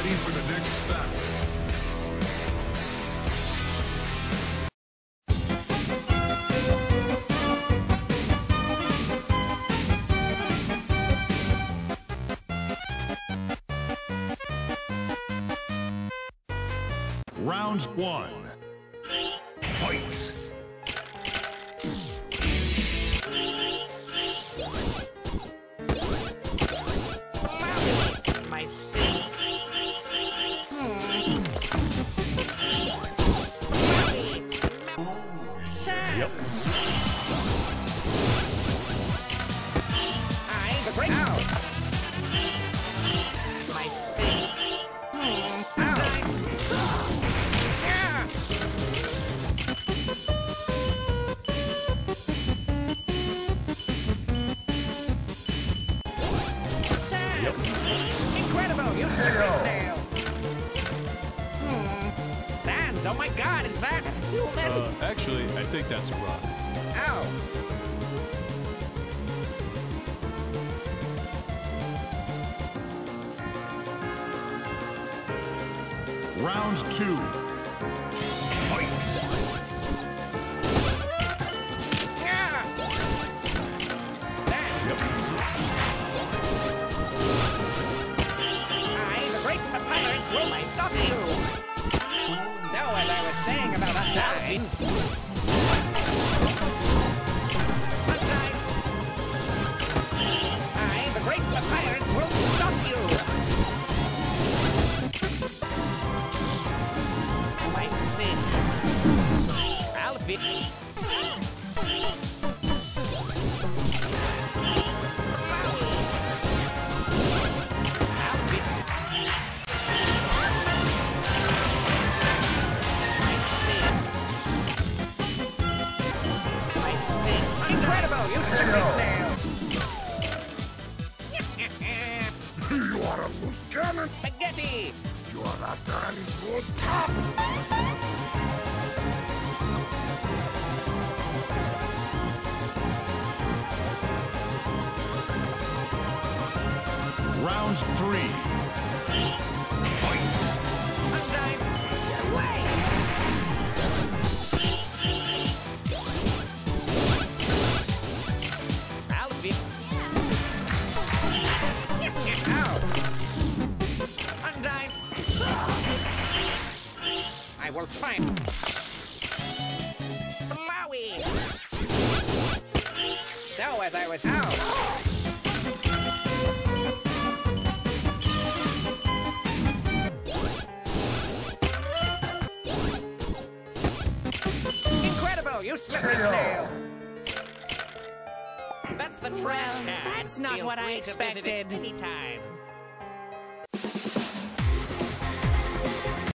ready for the next battle. Round 1. Fight! My sin. Yep. Eyes break out. My sin. Incredible, you slippery snail. Sans, oh my god, is that human? Actually, I think that's a rock. Ow. Round 2. Fight! Great Papyrus will stop you! So, as I was saying about undying... I, the Great Papyrus, will stop you! My sin. I'll be... Incredible, you slippery snail! You are a Mugen Spaghetti! You are a very good cop! Round 3. Fight! Undyne! Away! I'll be... Ow! Undyne! I will find... Blowy! So, as I was out... Incredible, you slippery snail! That's the trash can. That's not Feel what I free to visit it expected. anytime.